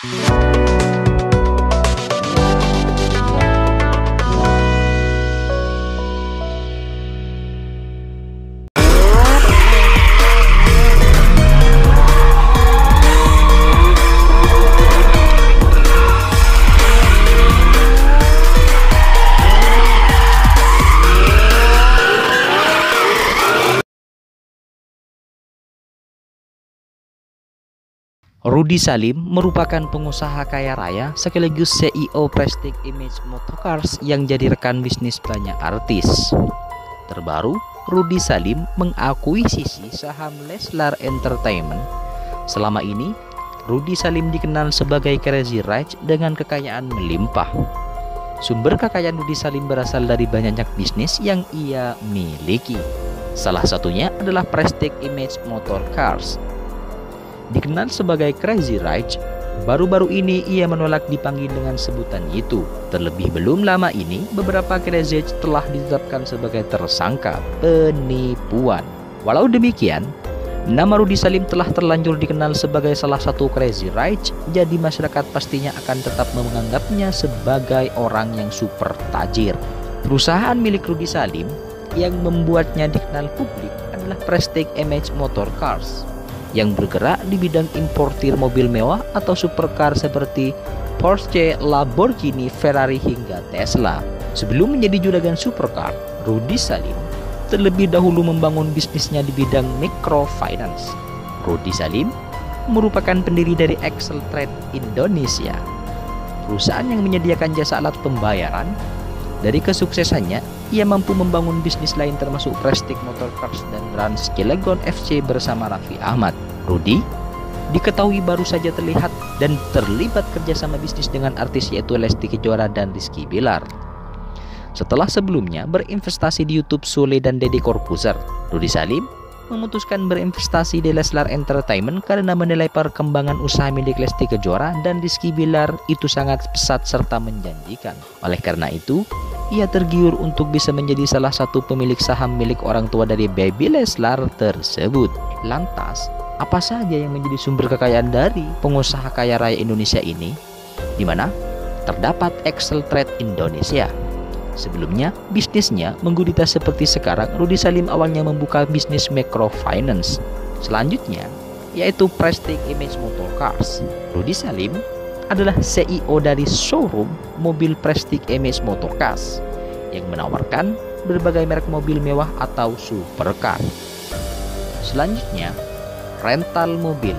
Rudy Salim merupakan pengusaha kaya raya sekaligus CEO Prestige Image Motorcars yang jadi rekan bisnis banyak artis. Terbaru, Rudy Salim mengakuisisi saham Leslar Entertainment. Selama ini, Rudy Salim dikenal sebagai Crazy Rich dengan kekayaan melimpah. Sumber kekayaan Rudy Salim berasal dari banyaknya bisnis yang ia miliki. Salah satunya adalah Prestige Image Motorcars. Dikenal sebagai Crazy Rich, baru-baru ini ia menolak dipanggil dengan sebutan itu. Terlebih belum lama ini, beberapa Crazy Rich telah ditetapkan sebagai tersangka penipuan. Walau demikian, nama Rudy Salim telah terlanjur dikenal sebagai salah satu Crazy Rich, jadi masyarakat pastinya akan tetap menganggapnya sebagai orang yang super tajir. Perusahaan milik Rudy Salim yang membuatnya dikenal publik adalah Prestige Image Motorcars, yang bergerak di bidang importir mobil mewah atau supercar seperti Porsche, Lamborghini, Ferrari hingga Tesla. Sebelum menjadi juragan supercar, Rudy Salim terlebih dahulu membangun bisnisnya di bidang microfinance. Rudy Salim merupakan pendiri dari Excel Trade Indonesia, perusahaan yang menyediakan jasa alat pembayaran. Dari kesuksesannya, ia mampu membangun bisnis lain termasuk Prestige Motorcars dan Rans Cilegon FC bersama Raffi Ahmad. Rudy diketahui baru saja terlihat dan terlibat kerjasama bisnis dengan artis yaitu Lesti Kejora dan Rizky Bilar. Setelah sebelumnya berinvestasi di YouTube Sule dan Deddy Corbuzier, Rudy Salim memutuskan berinvestasi di Leslar Entertainment karena menilai perkembangan usaha milik Lesti Kejora dan Rizky Bilar itu sangat pesat serta menjanjikan. Oleh karena itu, ia tergiur untuk bisa menjadi salah satu pemilik saham milik orang tua dari baby Leslar tersebut. Lantas, apa saja yang menjadi sumber kekayaan dari pengusaha kaya raya Indonesia ini? Di mana terdapat Excel Trade Indonesia. Sebelumnya, bisnisnya menggurita seperti sekarang. Rudy Salim awalnya membuka bisnis microfinance. Selanjutnya, yaitu Prestige Image Motorcars. Rudy Salim adalah CEO dari showroom mobil Prestige Image Motorcars yang menawarkan berbagai merek mobil mewah atau supercar. Selanjutnya, rental mobil.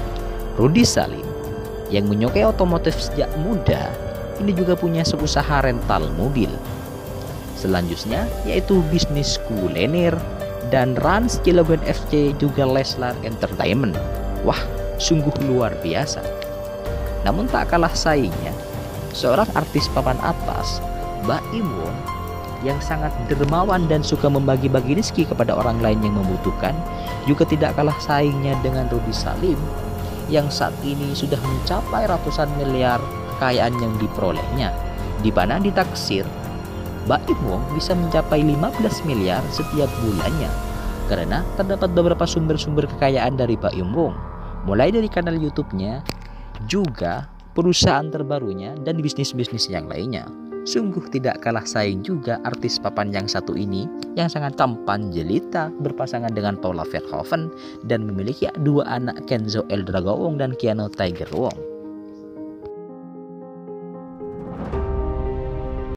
Rudy Salim yang menyukai otomotif sejak muda, ini juga punya usaha rental mobil. Selanjutnya yaitu bisnis kuliner dan Rans Cilegon FC juga Leslar Entertainment. Wah, sungguh luar biasa. Namun tak kalah saingnya, seorang artis papan atas, Mbak Im Wong, yang sangat dermawan dan suka membagi-bagi rezeki kepada orang lain yang membutuhkan, juga tidak kalah saingnya dengan Rudy Salim yang saat ini sudah mencapai ratusan miliar kekayaan yang diperolehnya, di mana ditaksir Mbak Im Wong bisa mencapai 15 miliar setiap bulannya karena terdapat beberapa sumber-sumber kekayaan dari Mbak Im Wong, mulai dari kanal YouTube-nya, juga perusahaan terbarunya dan bisnis-bisnis yang lainnya. Sungguh tidak kalah saing juga artis papan yang satu ini yang sangat tampan jelita berpasangan dengan Paula Verhoeven dan memiliki dua anak Kenzo Eldraga Wong dan Keanu Tiger Wong.